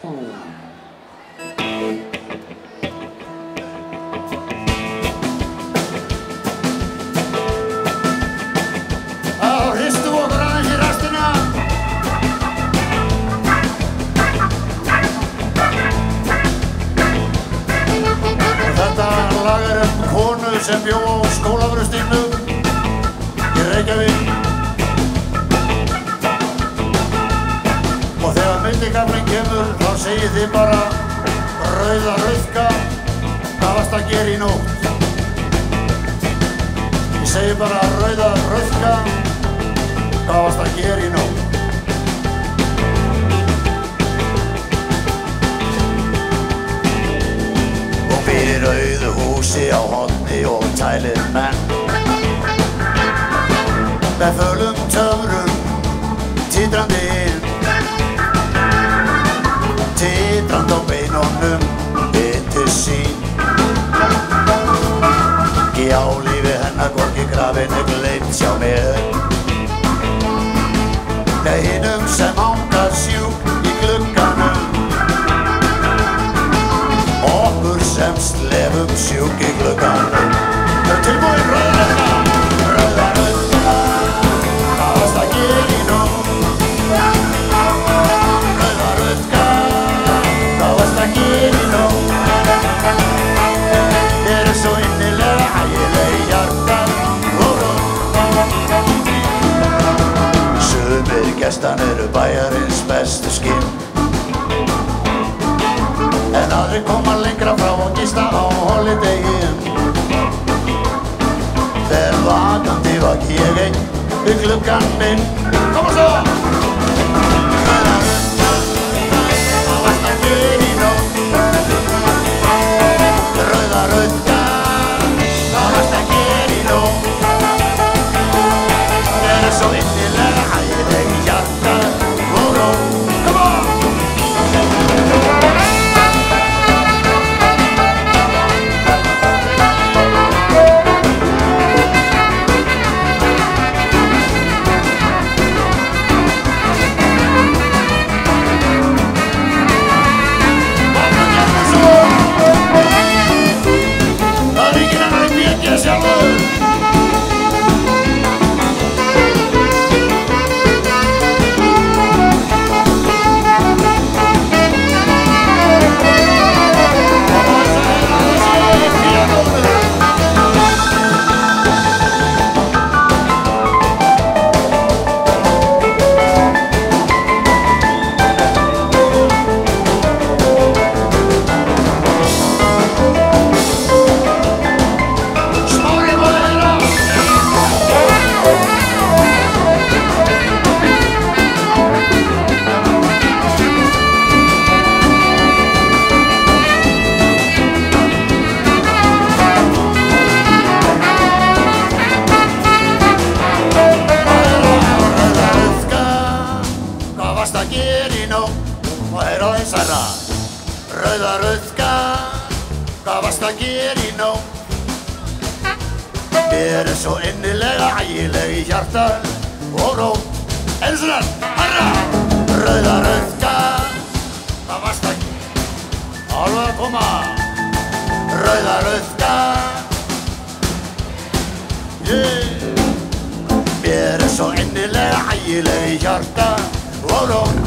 Sem bjó á Skólavörðustígnum í Reykjavík og þegar millikaflinn kemur þá segið þið bara rauða rauðka, hvað varst að gera í nótt? Ég segi bara rauða rauðka, hvað varst að gera í nótt? Og býr í rauðu húsi á horni og tælir menn með fölum töfrum titrandi inn, titrandi á beinunum til sín. Já, lífi hennar hvorki grafin gleymt sjá mér, nei hinum sem hangar sjúk í glugganum, okkur sem slefum sjúk í glugganum. Tilbúin rauða rauðka, hvað varst að gera í nótt? Rauða rauðka, hvað varst að gera í nótt? Þér svo innilega ægileg í hjartað og rótt. Sumir gestan eru bæjarins bestu skinn, en aðrir koma lengra frá og gista á Holiday-inn. Þegar vakandi vak ég einn við gluggann minn. Koma svo! Rauða rauðka, hvað varst að gera í nótt? Rauða rauðka, hvað varst að gera í nótt? Þér svo innilega ægileg í hjartað og rótt. Come on! Rauða rauðka, hvað varst að gera í nótt? Mér svo innilega ægileg í hjartað og rótt. Einu svona, herra! Rauða rauðka, hvað varst að gera? Alveg að koma! Rauða rauðka, mér svo innilega ægileg í hjartað og rótt.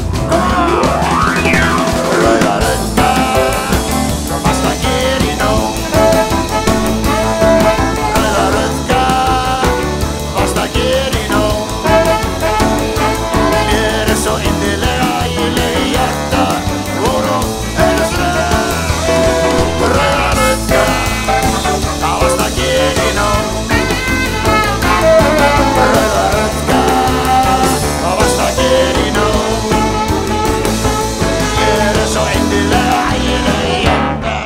Rauða rauðka, hvað varst að gera í nótt? Rauða rauðka, hvað varst að gera í nótt? Mér svo innilega ægileg í hjartað og rótt. Einu svona! Rauða rauðka, hvað varst að gera í nótt? Rauða rauðka, hvað varst að gera í nótt? So innilega ægileg í hjartað.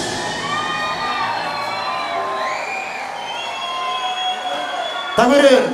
Takk fyrir!